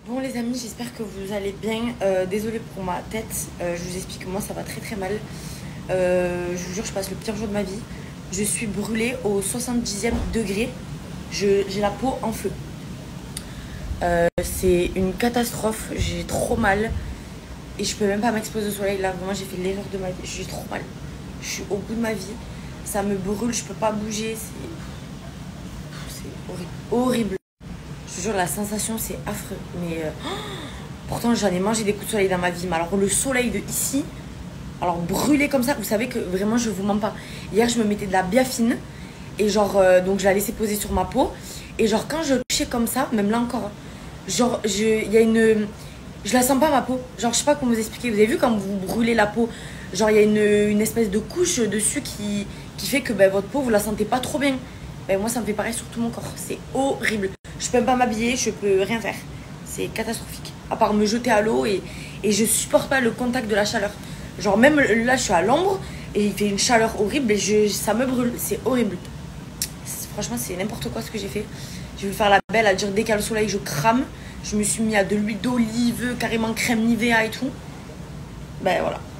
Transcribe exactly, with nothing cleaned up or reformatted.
Bon les amis, j'espère que vous allez bien. Euh, désolée pour ma tête, euh, je vous explique, moi ça va très très mal. Euh, je vous jure, je passe le pire jour de ma vie. Je suis brûlée au soixante-dixième degré. J'ai la peau en feu. Euh, c'est une catastrophe, j'ai trop mal. Et je peux même pas m'exposer au soleil. Là, vraiment, j'ai fait l'erreur de ma vie. J'ai trop mal. Je suis au bout de ma vie. Ça me brûle, je peux pas bouger. C'est horrible. Horrible. Je te jure, la sensation, c'est affreux. Mais euh, pourtant, j'en ai mangé des coups de soleil dans ma vie. Mais alors, le soleil de ici, alors brûlé comme ça, vous savez que vraiment, je vous mens pas. Hier, je me mettais de la biafine. Et genre, euh, donc je la laissais poser sur ma peau. Et genre, quand je touchais comme ça, même là encore, genre, il y a une. Je la sens pas ma peau. Genre, je sais pas comment vous expliquer. Vous avez vu quand vous brûlez la peau, genre, il y a une, une espèce de couche dessus qui, qui fait que ben, votre peau, vous la sentez pas trop bien. Ben, moi, ça me fait pareil sur tout mon corps. C'est horrible. Je peux même pas m'habiller, je peux rien faire. C'est catastrophique. À part me jeter à l'eau et, et je supporte pas le contact de la chaleur. Genre, même là, je suis à l'ombre et il fait une chaleur horrible et je, ça me brûle. C'est horrible. Franchement, c'est n'importe quoi ce que j'ai fait. Je vais faire la belle à dire dès qu'il y a le soleil, je crame. Je me suis mis à de l'huile d'olive, carrément crème Nivea et tout. Ben voilà.